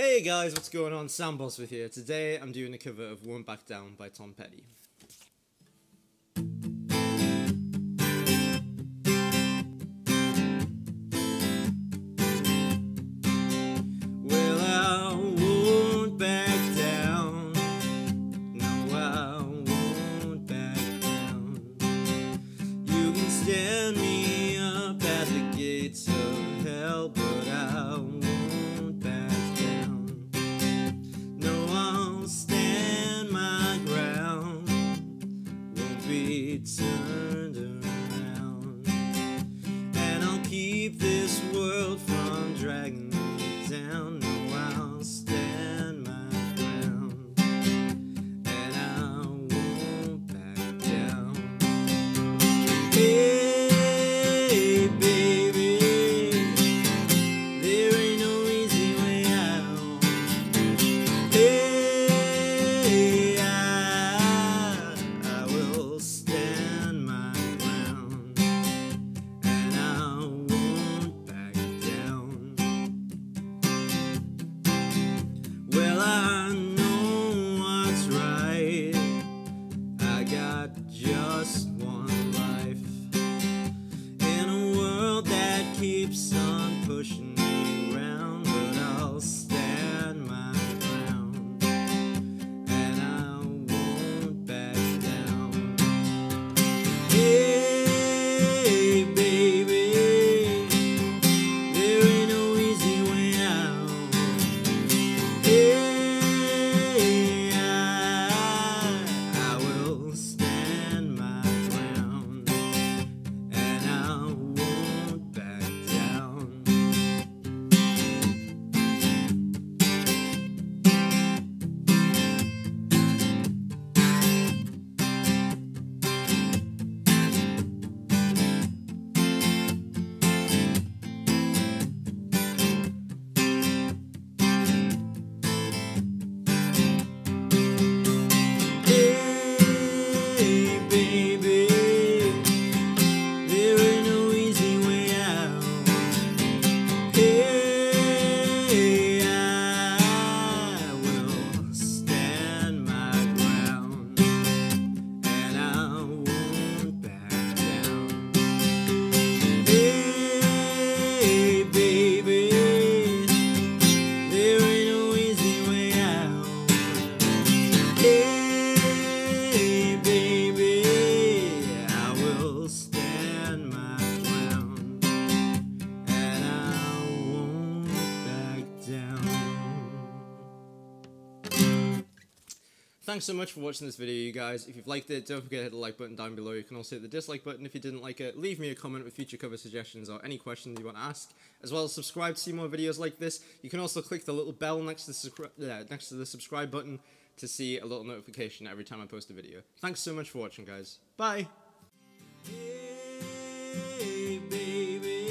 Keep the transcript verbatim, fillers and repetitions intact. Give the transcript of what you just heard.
Hey guys, what's going on? Sam Bosworth here. Today I'm doing a cover of Won't Back Down by Tom Petty. Well, I won't back down. No, I won't back down. You can stand me up at the gates of hell, but I won't. Turned around, and I'll keep this world from dragging me down. No, I'll stand my ground, and I won't back down. Hey, baby, there ain't no easy way out. Hey, I, I will stand. Well, I know what's right. I got just one life in a world that keeps on pushing me around, but I'll stand my ground, and I won't back down. Hey, baby, there ain't no easy way out. Hey, I, I will stand my ground, and I won't back down. Thanks so much for watching this video, you guys. If you've liked it, don't forget to hit the like button down below. You can also hit the dislike button if you didn't like it. Leave me a comment with future cover suggestions or any questions you want to ask, as well as subscribe to see more videos like this. You can also click the little bell next to the, uh, next to the subscribe button to see a little notification every time I post a video. Thanks so much for watching, guys. Bye! Hey, baby.